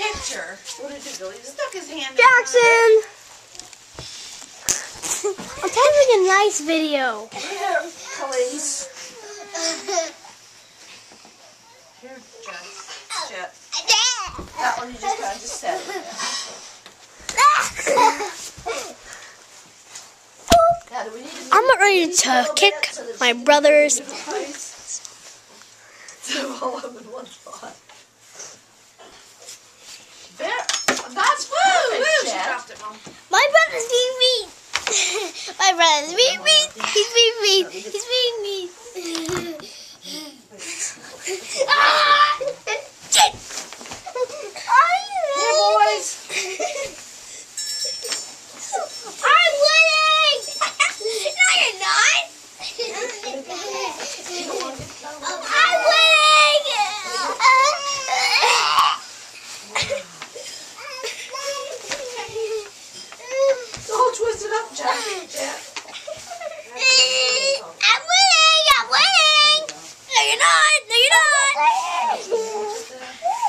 picture. What did he do? He stuck his hand Jackson! I'm having a nice video. Here, please. Here, Jet. That one you just got to set. Now, do we need to I'm not ready to kick my brother's. All of them in one spot. There. That's food! She dropped it, Mom. My brother's being mean. My brother's being mean. He's being mean. He's being mean. Ah! Shit! Here, boys. I'm winning! No, you're not. I'm winning! It's all twisted up, Jack. I'm winning! I'm winning! No, you're not! No, you're not!